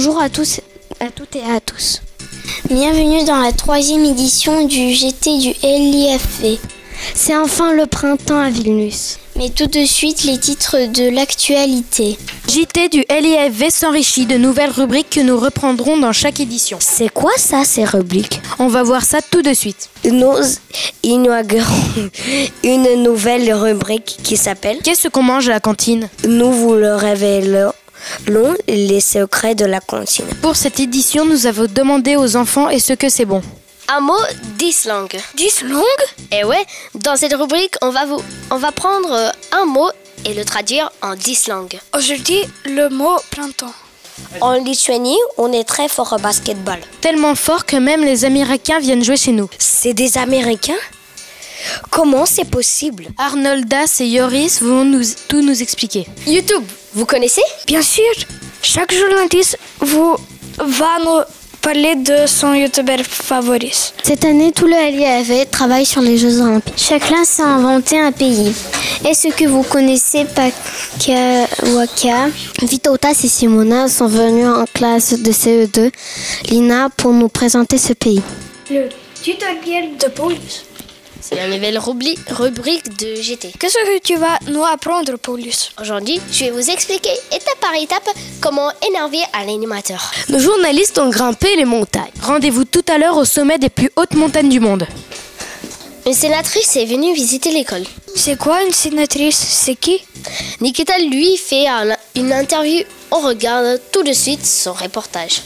Bonjour à tous, à toutes et à tous. Bienvenue dans la 3e édition du GT du LIFV. C'est enfin le printemps à Vilnius. Mais tout de suite, les titres de l'actualité. JT du LIFV s'enrichit de nouvelles rubriques que nous reprendrons dans chaque édition. C'est quoi ça, ces rubriques? On va voir ça tout de suite. Nous inaugurons une nouvelle rubrique qui s'appelle « Qu'est-ce qu'on mange à la cantine ?» Nous vous le révélons les secrets de la cantine. Pour cette édition, nous avons demandé aux enfants est-ce que c'est bon. Un mot, 10 langues. 10 langues? Et ouais, dans cette rubrique, on va prendre un mot et le traduire en 10 langues. Aujourd'hui, le mot printemps. En Lituanie, on est très fort au basketball. Tellement fort que même les Américains viennent jouer chez nous. C'est des Américains? Comment c'est possible? Arnoldas et Yoris vont tout nous expliquer. YouTube, vous connaissez? Bien sûr, chaque journaliste va nous parler de son youtubeur favori. Cette année, tout le LIFV travaille sur les Jeux Olympiques. Chacun s'est inventé un pays. Est-ce que vous connaissez Pakawaka? Vytautas et Simona sont venus en classe de CE2, Lina, pour nous présenter ce pays. Le tutoriel de Paulus. C'est la nouvelle rubrique de GT. Qu'est-ce que tu vas nous apprendre, Paulus? Aujourd'hui, je vais vous expliquer étape par étape comment énerver un animateur. Nos journalistes ont grimpé les montagnes. Rendez-vous tout à l'heure au sommet des plus hautes montagnes du monde. Une sénatrice est venue visiter l'école. C'est quoi une sénatrice? C'est qui? Nikita lui fait une interview. On regarde tout de suite son reportage.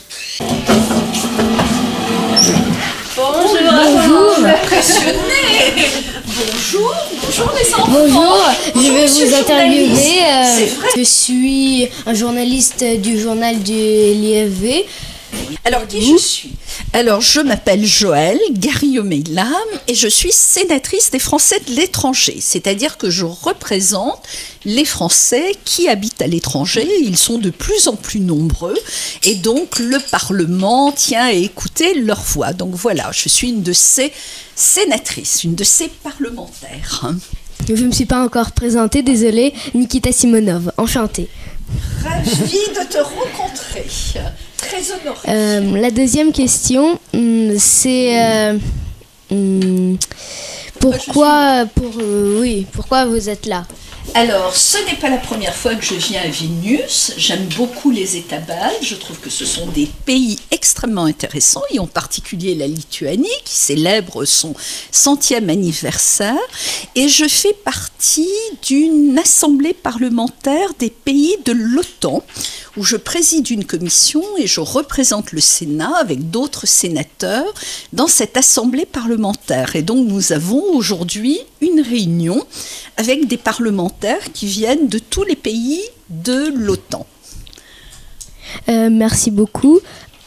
Bonjour. Impressionné. Bonjour les enfants. Bonjour, je vais monsieur vous le interviewer. journaliste. C'est vrai. Je suis un journaliste du journal du LIFV. Alors, qui je suis? Alors, je m'appelle Joëlle Garriomeilam et je suis sénatrice des Français de l'étranger. C'est-à-dire que je représente les Français qui habitent à l'étranger. Ils sont de plus en plus nombreux et donc le Parlement tient à écouter leur voix. Donc voilà, je suis une de ces sénatrices, une de ces parlementaires. Je ne me suis pas encore présentée, désolée. Nikita Simonov, enchantée. Ravie de te rencontrer. Très honorée. La deuxième question, c'est pourquoi vous êtes là? Alors, ce n'est pas la première fois que je viens à Vilnius. J'aime beaucoup les États baltes. Je trouve que ce sont des pays extrêmement intéressants, et en particulier la Lituanie, qui célèbre son 100e anniversaire. Et je fais partie d'une assemblée parlementaire des pays de l'OTAN, où je préside une commission et je représente le Sénat avec d'autres sénateurs dans cette assemblée parlementaire. Et donc, nous avons aujourd'hui une réunion avec des parlementaires qui viennent de tous les pays de l'OTAN. Merci beaucoup.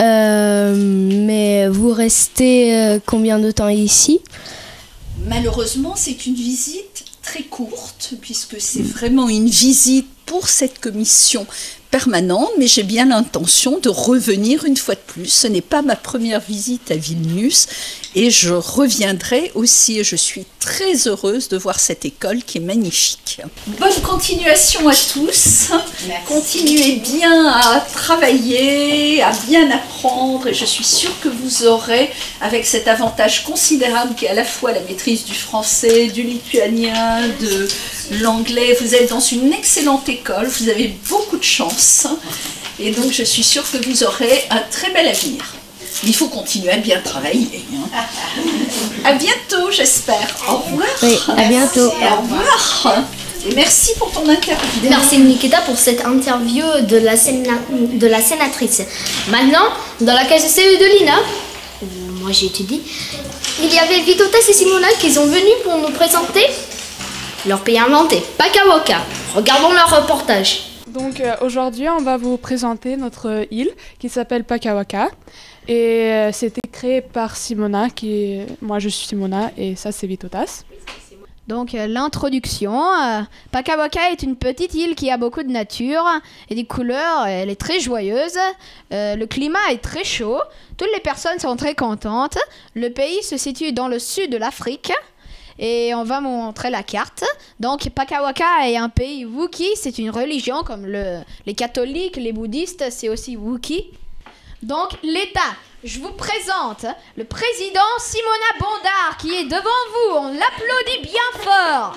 Mais vous restez combien de temps ici? Malheureusement, c'est une visite très courte, puisque c'est vraiment une visite pour cette commission permanente, mais j'ai bien l'intention de revenir une fois de plus. Ce n'est pas ma première visite à Vilnius et je reviendrai aussi. Je suis très heureuse de voir cette école qui est magnifique. Bonne continuation à tous. Merci. Continuez bien à travailler, à bien apprendre, et je suis sûre que vous aurez, avec cet avantage considérable qui est à la fois la maîtrise du français, du lituanien, de l'anglais. Vous êtes dans une excellente école, vous avez beaucoup de chance, et donc je suis sûre que vous aurez un très bel avenir. Il faut continuer à bien travailler. À bientôt, j'espère. Au revoir. Oui, à bientôt. Au revoir. Et merci pour ton interview. Merci Nikita pour cette interview de la sénatrice. Maintenant, dans la classe CE de Lina, où moi j'étudie, il y avait Vytautas et Simona qui sont venus pour nous présenter leur pays inventé, Pakawaka. Regardons leur reportage. Donc aujourd'hui, on va vous présenter notre île qui s'appelle Pakawaka. Et c'était créé par Simona, moi je suis Simona et ça c'est Vytautas. Donc l'introduction, Pakawaka est une petite île qui a beaucoup de nature et des couleurs, elle est très joyeuse, le climat est très chaud, toutes les personnes sont très contentes, le pays se situe dans le sud de l'Afrique et on va vous montrer la carte. Donc Pakawaka est un pays Wookie, c'est une religion comme les catholiques, les bouddhistes, c'est aussi Wookie. Donc l'État. Je vous présente le président Simona Bondar qui est devant vous. On l'applaudit bien fort.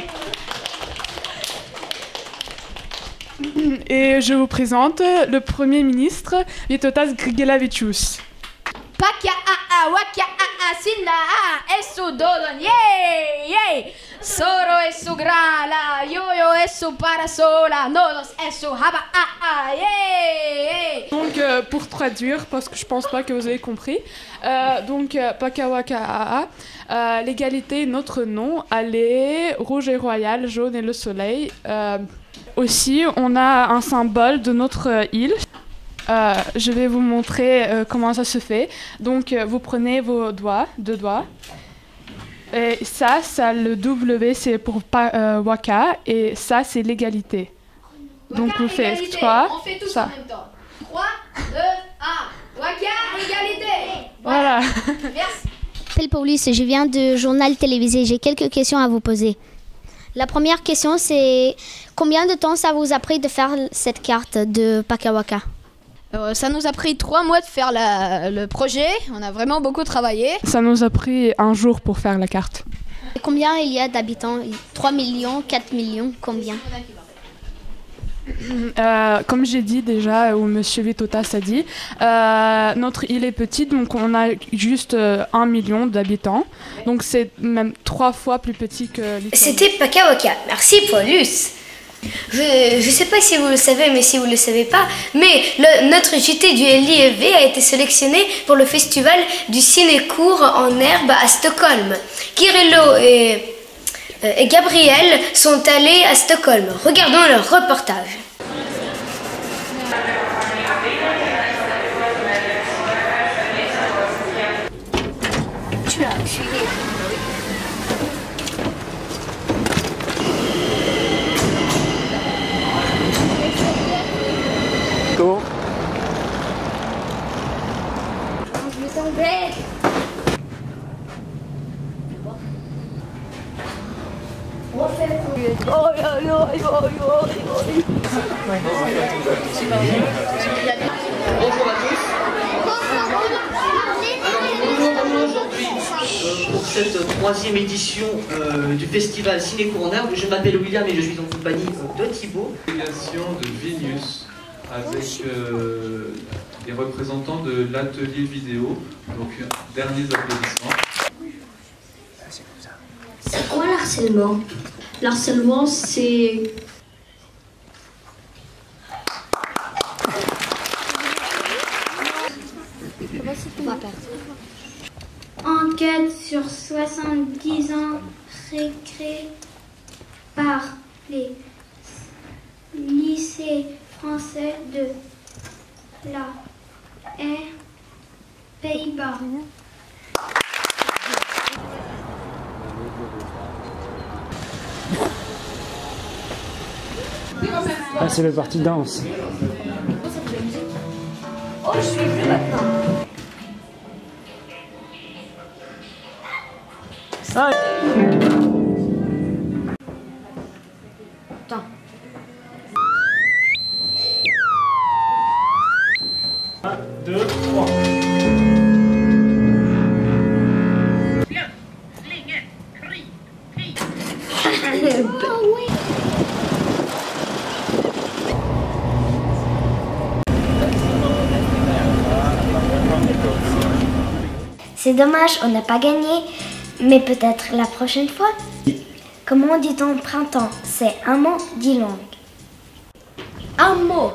Et je vous présente le Premier ministre Vytautas Grigelavičius. Paka a waka a sinda a eso dodon yey soro eso grala yo eso para sola nodos eso haba a yey. Donc pour traduire, parce que je pense pas que vous avez compris, donc Paka waka l'égalité, notre nom, allez, rouge et royal, jaune et le soleil. Aussi, on a un symbole de notre île. Je vais vous montrer comment ça se fait. Donc, vous prenez vos deux doigts. Et ça le W, c'est pour Waka. Et ça, c'est l'égalité. Donc, vous faites 3. On fait tous ça. en même temps. 3, 2, 1. Waka, égalité. Voilà. Merci. Appel Police, je viens du journal télévisé. J'ai quelques questions à vous poser. La première question, c'est combien de temps ça vous a pris de faire cette carte de Paka Waka? Ça nous a pris 3 mois de faire le projet. On a vraiment beaucoup travaillé. Ça nous a pris 1 jour pour faire la carte. Et combien il y a d'habitants? 3 millions, 4 millions, combien? Comme j'ai dit déjà, ou Monsieur Vytautas a dit, notre île est petite, donc on a juste 1 million d'habitants. Donc c'est même 3 fois plus petit que l'Italie. C'était Paka Waka. Merci Paulus. Je ne sais pas si vous le savez, mais si vous ne le savez pas, mais notre JT du LIEV a été sélectionné pour le festival du ciné-court en herbe à Stockholm. Kirilo et Gabriel sont allés à Stockholm. Regardons leur reportage. Comment? Je vais tomber. Bonjour à tous. Aujourd'hui, pour cette 3e édition du festival Ciné-Court en herbe, je m'appelle William et je suis en compagnie de Thibaut. Délégation de Vilnius avec les représentants de l'atelier vidéo. Donc, derniers applaudissements. C'est quoi l'harcèlement? L'harcèlement, c'est... Enquête sur 70 ans récré par les lycées français de la Pays-Bas. Ah, c'est le parti danse. Oh, je suis plus maintenant. Ah. Attends. 1, 2, 3. C'est dommage, on n'a pas gagné, mais peut-être la prochaine fois. Comment dit-on printemps? C'est un mot, dis langue. Un mot.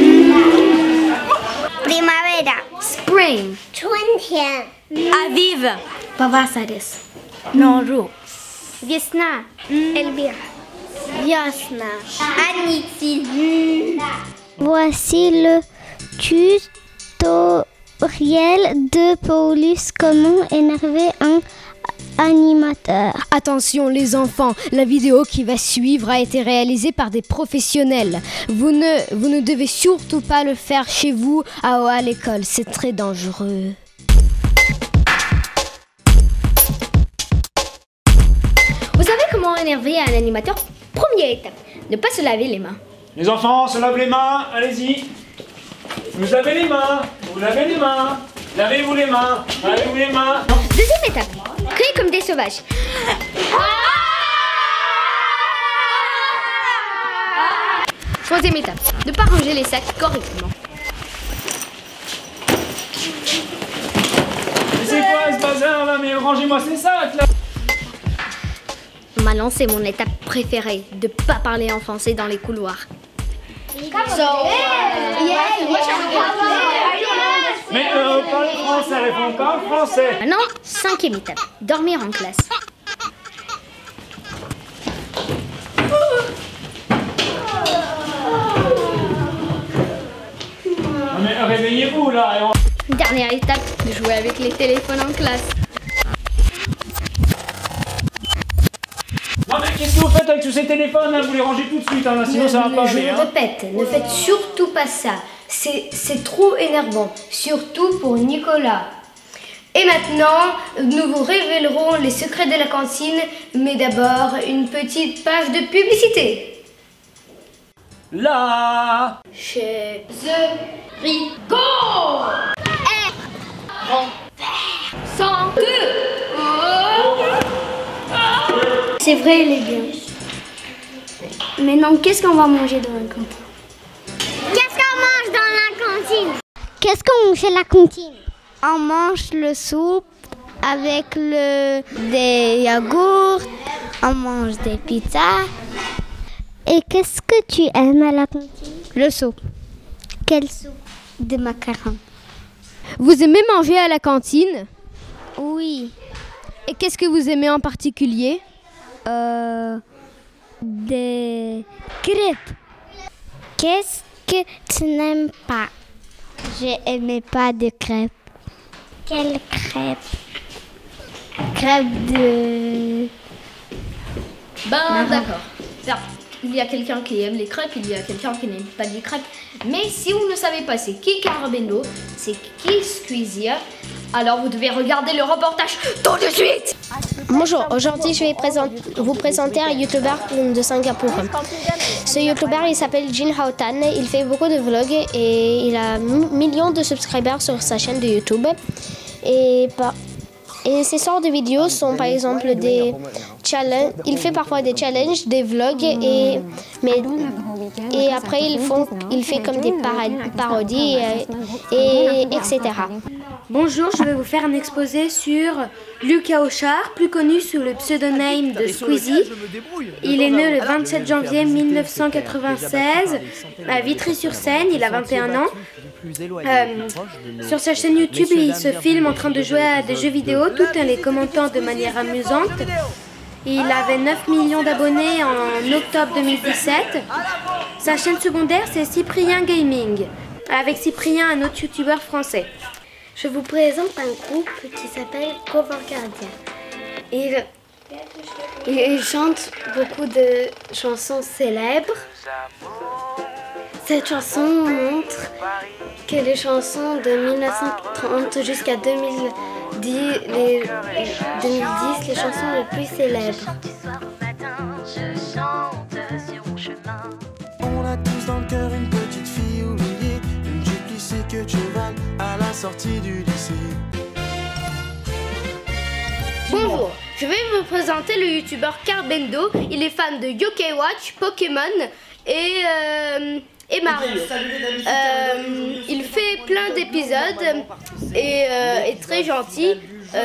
Primavera. Spring. Printemps. Aviv. Pavasaris. Noru. Весна. Elvira. Yasna. Aniti. Voici le tutoriel de Paulus, comment énerver un animateur. Attention les enfants, la vidéo qui va suivre a été réalisée par des professionnels. Vous ne devez surtout pas le faire chez vous à l'école, c'est très dangereux. Vous savez comment énerver un animateur? Première étape, ne pas se laver les mains. Les enfants, se lavent les mains, allez-y. Vous lavez les mains. Vous lavez les mains. Lavez-vous les mains. Lavez-vous les mains. Deuxième étape, crier comme des sauvages. Troisième étape, ne pas ranger les sacs correctement. C'est quoi ce bazar là? Mais rangez-moi ces sacs là. Maintenant, c'est mon étape préférée, de pas parler en français dans les couloirs. Mais parlez français, réponds pas en français. Maintenant, cinquième étape, dormir en classe. Non mais réveillez-vous là. Et on... Dernière étape, de jouer avec les téléphones en classe. Non mais qu'est-ce que vous faites avec tous ces téléphones hein? Vous les rangez tout de suite, hein, sinon ça va pas aller. Je répète, ne faites surtout pas ça. C'est trop énervant, surtout pour Nicolas. Et maintenant, nous vous révélerons les secrets de la cantine, mais d'abord une petite page de publicité. Là Chez The Rico. C'est vrai, il est bien. Maintenant, qu'est-ce qu'on va manger dans la cantine? Qu'est-ce qu'on mange dans la cantine? Qu'est-ce qu'on mange à la cantine? On mange le soupe avec des yaourts, on mange des pizzas. Et qu'est-ce que tu aimes à la cantine? Le soupe. Quelle soupe? De macarons. Vous aimez manger à la cantine? Oui. Et qu'est-ce que vous aimez en particulier? Des crêpes. Qu'est-ce que tu n'aimes pas? Je n'aimais pas de crêpes. Quelle crêpe? Crêpes de... Ben d'accord. Il y a quelqu'un qui aime les crêpes, il y a quelqu'un qui n'aime pas les crêpes. Mais si vous ne savez pas c'est qui Carabendo, c'est qui Squeezie, alors vous devez regarder le reportage tout de suite. Bonjour, aujourd'hui je vais vous présenter un youtubeur de Singapour. Ce youtubeur il s'appelle Jin Hao Tan, il fait beaucoup de vlogs et il a millions de subscribers sur sa chaîne de YouTube. Et ces sortes de vidéos sont par exemple des challenges, il fait parfois des challenges, des vlogs et après il fait comme des parodies et etc. Bonjour, je vais vous faire un exposé sur Lucas Auchard, plus connu sous le pseudonyme de Squeezie. Il est né le 27 janvier 1996 à Vitry-sur-Seine, il a 21 ans. Sur sa chaîne YouTube, il se filme en train de jouer à des jeux vidéo tout en les commentant de manière amusante. Il avait 9 millions d'abonnés en octobre 2017. Sa chaîne secondaire, c'est Cyprien Gaming, avec Cyprien, un autre youtubeur français. Je vous présente un groupe qui s'appelle Cover Gardien. Il chante beaucoup de chansons célèbres. Cette chanson montre que les chansons de 1930 jusqu'à 2010, les chansons les plus célèbres. On a tous dans le cœur une petite fille oubliée, une jupe lissée que tu vales à la sortie du lycée. Bonjour, je vais vous présenter le youtubeur Carabendo. Il est fan de Yokai Watch, Pokémon et Mario. Il fait plein d'épisodes et est très gentil.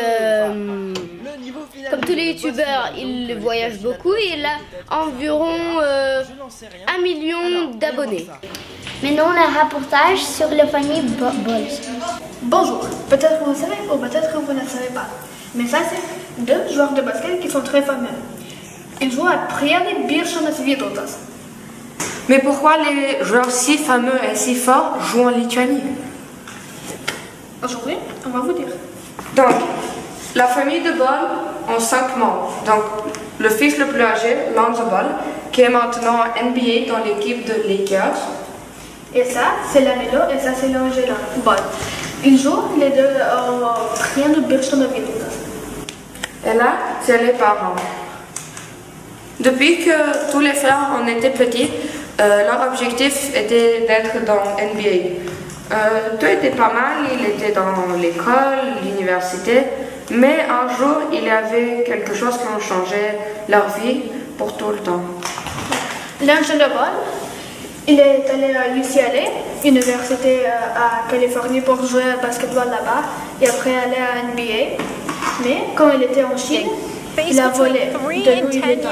Comme tous les youtubeurs, il voyage beaucoup et il a environ 1 million d'abonnés. Maintenant, un reportage sur la famille Bols. Bonjour, peut-être que vous savez ou peut-être que vous ne savez pas. Mais ça, c'est deux joueurs de basket qui sont très fameux. Ils jouent à Priane Biršonas Vytautas. Mais pourquoi les joueurs si fameux et si forts jouent en Lituanie? Aujourd'hui, on va vous dire. Donc, la famille de Bol ont 5 membres. Donc, le fils le plus âgé, Lonzo Ball, qui est maintenant NBA dans l'équipe de Lakers. Et ça, c'est l'Anelo et ça, c'est l'Angela Ball. Ils jouent les deux au Priane Biršonas Vytautas. Et là, c'est les parents. Depuis que tous les frères en étaient petits, leur objectif était d'être dans NBA. Tout était pas mal, il était dans l'école, l'université, mais un jour, il y avait quelque chose qui a changé leur vie pour tout le temps. L'Angelo Ball, il est allé à UCLA, université à Californie, pour jouer au basketball là-bas et après aller à NBA. Mais quand il était en Chine, il a volé de Louis Vuitton.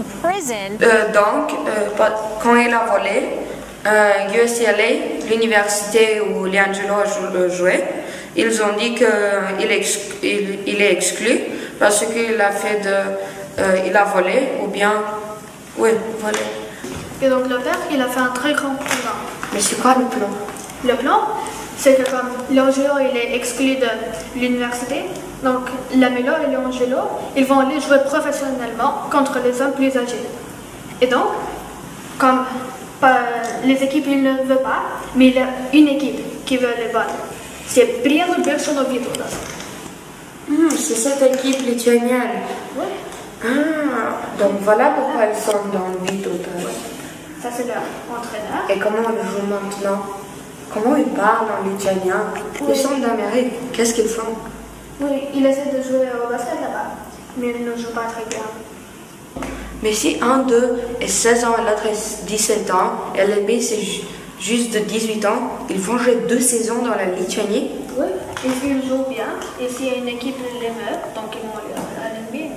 Quand il a volé, UCLA, l'université où Liangelo jouait, ils ont dit qu'il est exclu parce qu'il a fait il a volé ou bien, oui, volé. Et donc le père, il a fait un très grand plan. Mais c'est quoi le plan? Le plan, c'est que comme Liangelo, il est exclu de l'université, donc Lamelo et Liangelo, ils vont aller jouer professionnellement contre les hommes plus âgés. Et donc, comme les équipes, ils ne veulent pas, mais il y a une équipe qui veut les battre. C'est Briano Bersono Vitotas. C'est cette équipe lituanienne. Oui. Ah, donc voilà pourquoi ils sont dans le Vitotas. Ça, c'est leur entraîneur. Et comment ils jouent maintenant? Comment ils parlent en lituanien? Ils sont d'Amérique. Qu'est-ce qu'ils font? Oui, ils essaient de jouer au basket là-bas, mais ils ne jouent pas très bien. Mais si un d'eux est 16 ans et l'autre est 17 ans, et l'NBA c'est juste de 18 ans, ils vont jouer 2 saisons dans la Lituanie? Oui, et s'ils jouent bien, et s'il y a une équipe qui les meurt, donc ils vont aller à l'NBA.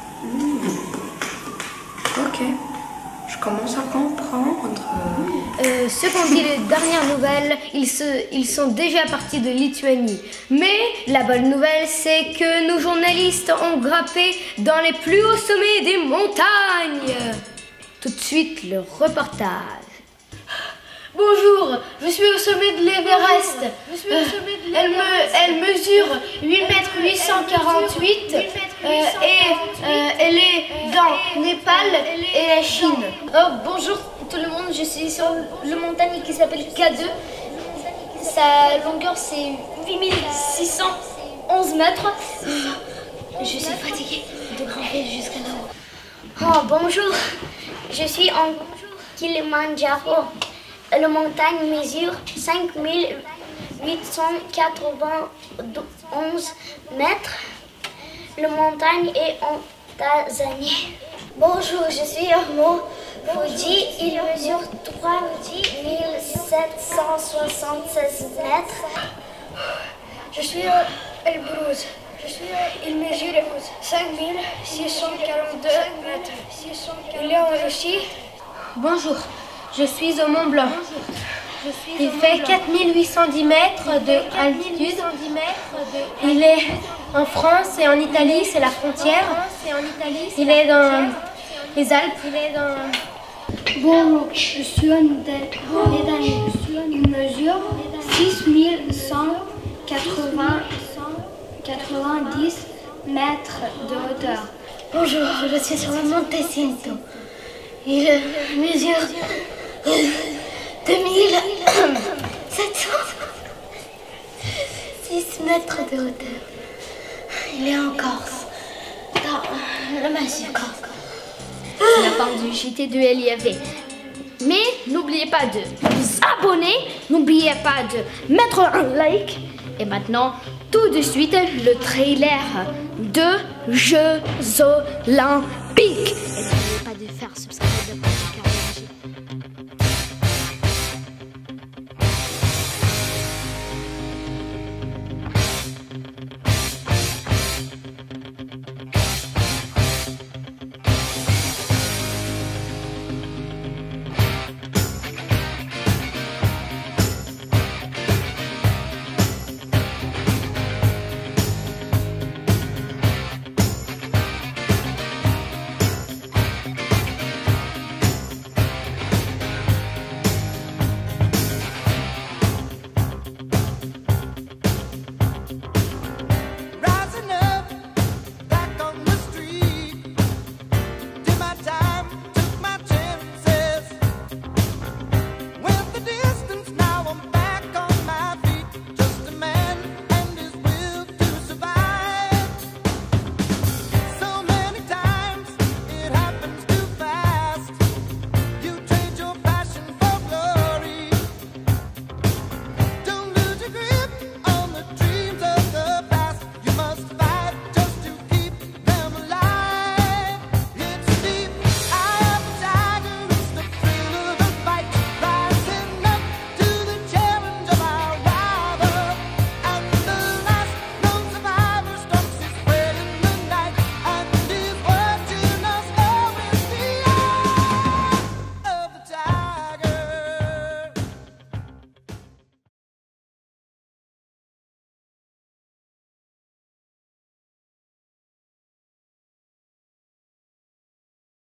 Ok, je commence à comprendre. Ce qu'on dit les dernières nouvelles, ils sont déjà partis de Lituanie. Mais la bonne nouvelle, c'est que nos journalistes ont grimpé dans les plus hauts sommets des montagnes. Tout de suite, le reportage. Bonjour, je suis au sommet de l'Everest. Elle mesure 8,848 m et elle est dans Népal et la Chine. Bonjour tout le monde, je suis sur le montagne qui s'appelle K2. Sa longueur c'est 8611 mètres. Je suis fatiguée de grimper jusqu'à là-haut. Oh, bonjour, je suis en Kilimanjaro. La montagne mesure 5891 mètres. La montagne est en Tanzanie. Bonjour, je suis Ormo Fuji. Il mesure 3776 mètres. Je suis Elbrus. Il mesure 5642 mètres. Il est en Russie. Bonjour, je suis au Mont Blanc. Il fait 4810 mètres d'altitude. Il est en France et en Italie, c'est la frontière. Il est dans les Alpes. Bonjour, je suis en Italie. Il mesure 6190 mètres de hauteur. Bonjour, je suis sur le Monte Cinto. Il mesure 2706 mètres de hauteur. Il est en Corse, dans le massif corse. C'est la fin du JT de LIAV. Mais n'oubliez pas de vous abonner, n'oubliez pas de mettre un like. Et maintenant, tout de suite, le trailer de Jeux Olympiques. Et n'oubliez pas de faire subscribe.